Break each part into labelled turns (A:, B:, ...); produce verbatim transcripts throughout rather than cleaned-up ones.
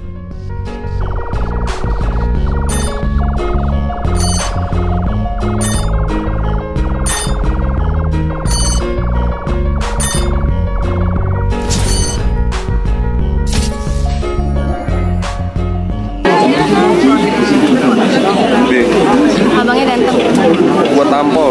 A: Abangnya ganteng.
B: Buat tampol.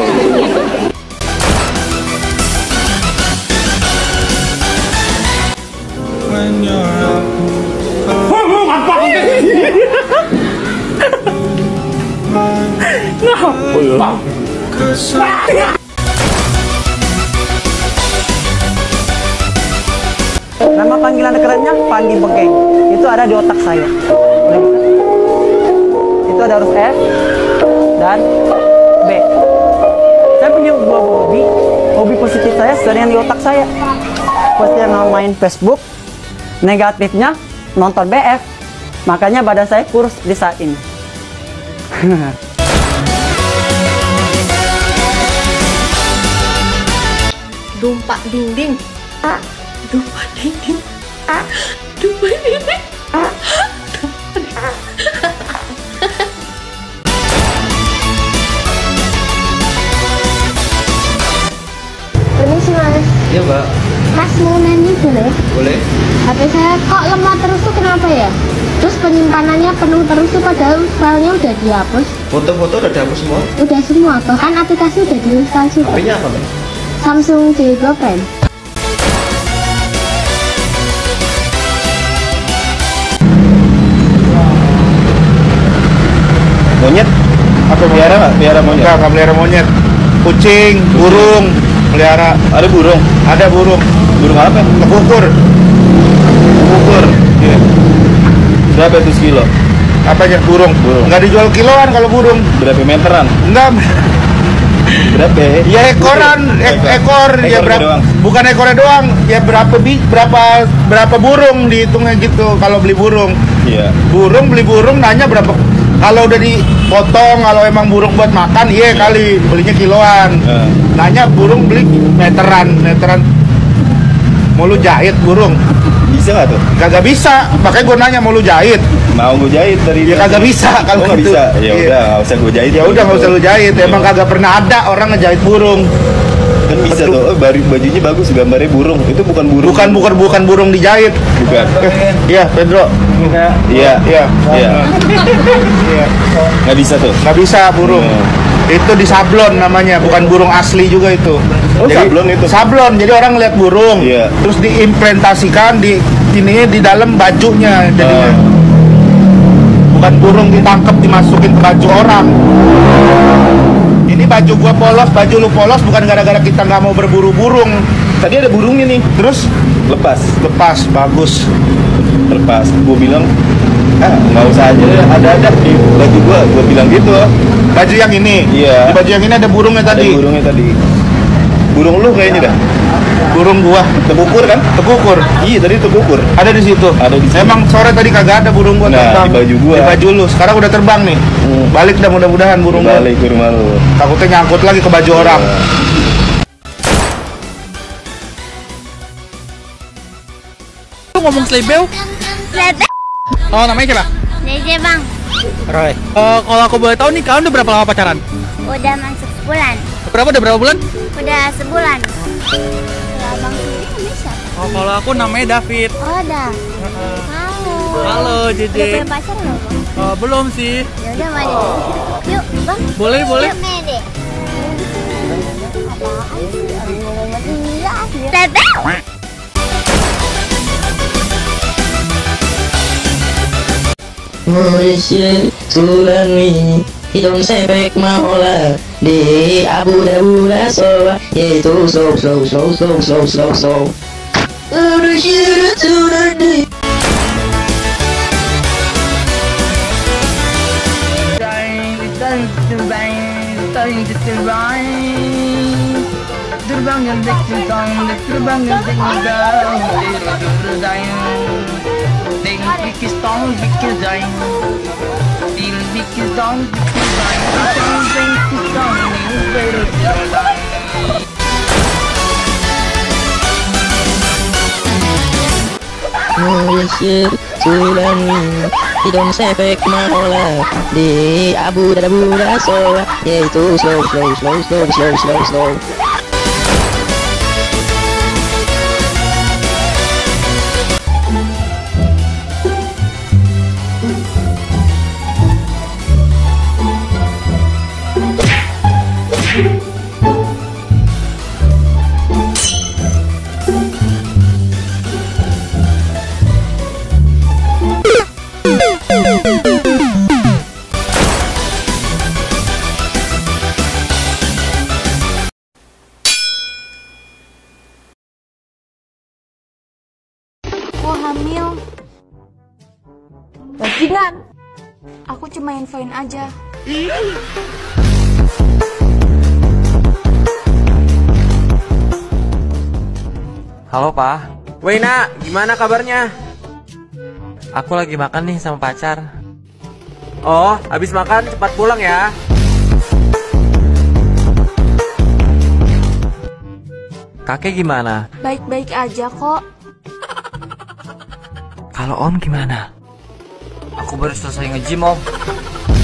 C: Nama panggilan kerennya Pandi Bekeng. Itu ada di otak saya. Itu ada huruf F dan B. Saya punya dua hobi. Hobi positif saya sedang di otak saya. Positifnya main Facebook, negatifnya nonton B F. Makanya badan saya kurus di saat ini.
A: Dumpak dinding. Ah, dumpak dinding. Ah, dumpak dinding. Ah, dumpak dinding.
D: Permisi mas.
B: Iya mbak.
D: Mas mau nanya boleh?
B: Boleh.
D: H P saya kok lemah terus tuh kenapa ya? Terus penyimpanannya penuh terus tuh padahal filenya udah dihapus.
B: Foto-foto udah dihapus semua?
D: Udah semua, bahkan aplikasi udah diinstal juga.
B: H P-nya apa mbak?
D: Samsung J dua Prime.
B: Monyet? Apa pelihara nggak? Pelihara monyet? Enggak, nggak pelihara monyet. Kucing, burung, pelihara. Ada burung? Ada burung. Burung apa? Tekukur. Tekukur. Iya. Berapa itu sekilo? Apa aja burung? Burung. Nggak dijual kiloan kalau burung. Berapa meteran? Enggak. Berapa? Ya ekoran, ek ekor, ekor ya berapa? Doang. Bukan ekornya doang, ya berapa bi berapa berapa burung dihitungnya gitu kalau beli burung. Iya. Burung beli burung nanya berapa? Kalau udah dipotong, kalau emang burung buat makan, iya kali belinya kiloan. Uh. Nanya burung beli meteran, meteran. Mau lu jahit burung? Bisa nggak tuh? Kagak bisa, makanya gue nanya mau lu jahit. Mau gue jahit dari dia. Ya kagak bisa kalau nggak bisa. Ya udah nggak usah gue jahit. Ya udah nggak usah lu jahit. Emang kagak pernah ada orang ngejahit burung. Kan bisa tuh, oh, bajunya bagus, gambarnya burung. Itu bukan burung. Bukan bukan bukan burung dijahit. Bukan. Iya, Pedro. Iya, iya, iya. Iya. Nggak bisa tuh. Nggak bisa burung. Itu disablon namanya, bukan burung asli juga itu. Oh, jadi, sablon itu. Sablon. Jadi orang lihat burung, yeah. Terus diimplementasikan di ini di dalam bajunya jadinya. Uh. Bukan burung ditangkap dimasukin ke baju orang. Ini baju gua polos, baju lu polos bukan gara-gara kita nggak mau berburu burung. Tadi ada burungnya nih, terus lepas, lepas, bagus, lepas. Gua bilang, ah nggak usah aja, ada-ada di baju gua, gua bilang gitu. Baju yang ini, iya. Di baju yang ini ada burungnya tadi. Ada burungnya tadi. Burung lu kayaknya dah. Burung gua, tekukur kan? Tekukur. Iya tadi tekukur. Ada di situ. Ada di situ. Emang sore tadi kagak ada burung gua nah, terbang. Di baju gua. Di baju lu. Sekarang udah terbang nih. Hmm. Balik dah mudah-mudahan burung gua. Balik ke rumah lu. Takutnya nyangkut lagi ke baju orang.
E: Lu ngomong selebeu?
D: Selebeu?
E: Oh namanya siapa?
D: Dede bang.
E: Roy. Uh, kalau aku boleh tahu nih, kalian udah berapa lama pacaran?
D: Udah masuk sebulan.
E: Berapa? Udah berapa bulan?
D: Udah sebulan. Kalau abang sendiri namanya siapa?
E: Oh kalau aku namanya David.
D: Oh dah. Uh-uh. Halo.
E: Halo Jj.
D: Udah punya pacar belum?
E: Oh belum sih.
D: Ya udah mari. Yuk bang.
E: Boleh boleh.
D: Yuk Mede. Apaan sih? Abang ngomong iya sih. Teteh.
F: Malaysia Sulami hidung sebek maulah di Abu Dhabi soba yaitu so so so so so so so Malaysia Sulami terbang yang terbang terbang yang terbang Bikis tong, bikis dain, dil bikis dong, bikis dain, dong bikis dong, ni ubero dain. Malaysia tulangi hidung sepek mahola di abu dabu rasola yaitu slow slow slow slow slow slow slow.
G: Aku hamil. Bajingan. Aku cuma infoin aja.
H: Halo, Pak. Wena, gimana kabarnya? Aku lagi makan nih sama pacar. Oh, habis makan cepat pulang ya. Kakek gimana?
G: Baik-baik aja kok.
H: Kalau Om gimana?
E: Aku baru selesai nge-gym, Om.